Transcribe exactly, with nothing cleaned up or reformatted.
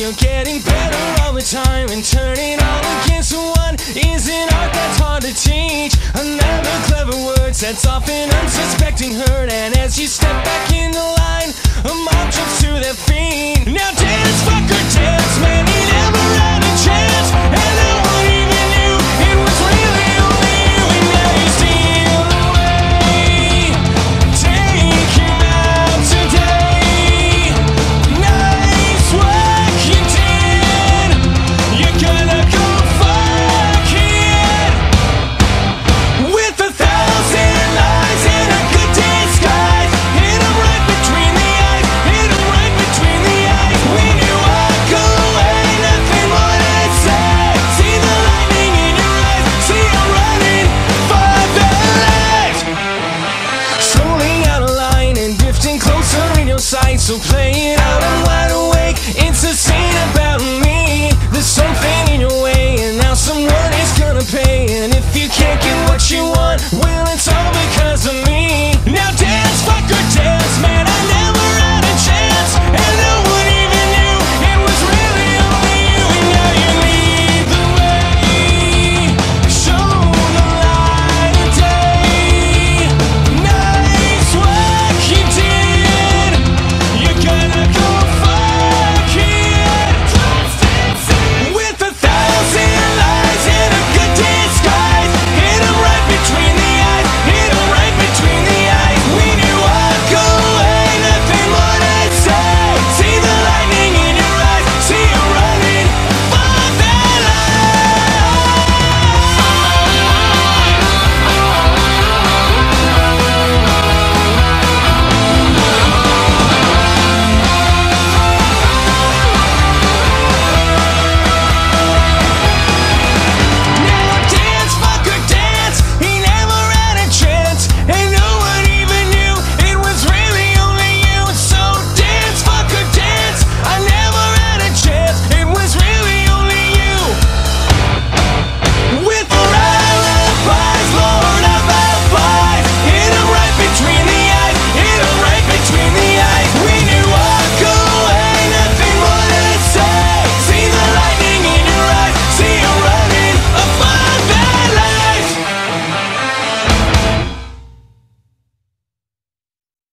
you're getting better all the time, and turning all against one is an art that's hard to teach. Another clever word sets off an unsuspecting herd, and as you step back in the line, a mob jumps to their feet. Now dance, fucker, dance, man, he never had a chance, and no one even knew it was really only you. And now you steal away, take him out today. Nice work you did, you're gonna go fuck it, with a thousand lies and a good disguise. Hit him right between the eyes, hit him right between the eyes. When you walk away, nothing more to say. See the lightning in your eyes, see him running for their lives. Strolling out of line and drifting closer in your sight, so play it